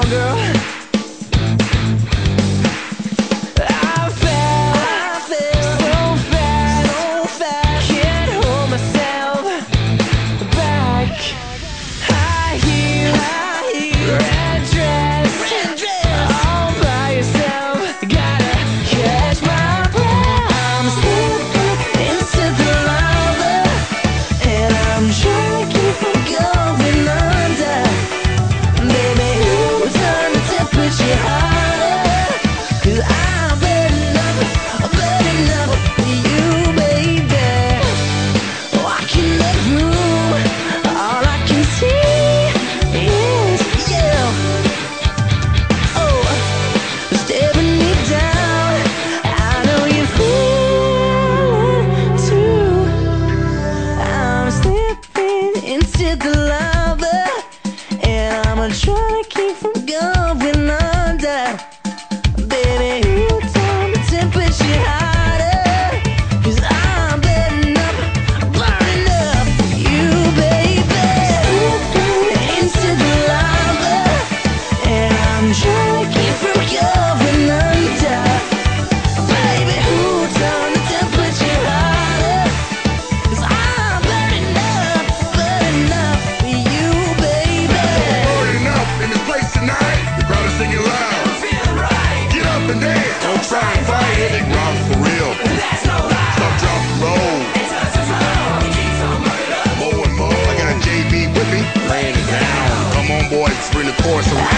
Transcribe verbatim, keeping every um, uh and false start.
girl. I fell, I fell so fast, so fast. Can't hold myself back. High heel, high heel, red dress, red dress. All by yourself. Gotta catch my breath. I'm slipping into the lava, and I'm trying to keep from going under. Baby, who's on the temperature harder? 'Cause I'm burning up, burning up for you, baby. Walking the room, all I can see is you. Oh, staring me down. I know you feel it too. I'm slipping into the lava, and I'm trying to keep from going under. Baby, you turn the temperature harder, 'cause I'm burning up, burning up for you, baby. Slipping into the lava, and I'm trying to keep from going under. Baby, who turned the temperature harder? 'Cause I'm burning up, burning up for you, baby. Burning up in this place tonight. You better sing it loud. Get up and dance. Don't try and fight it. Rock for real. Stop, drop, and roll. More and more. I got a J B with me. Laying it down. Come on, boys. Bring the chorus around.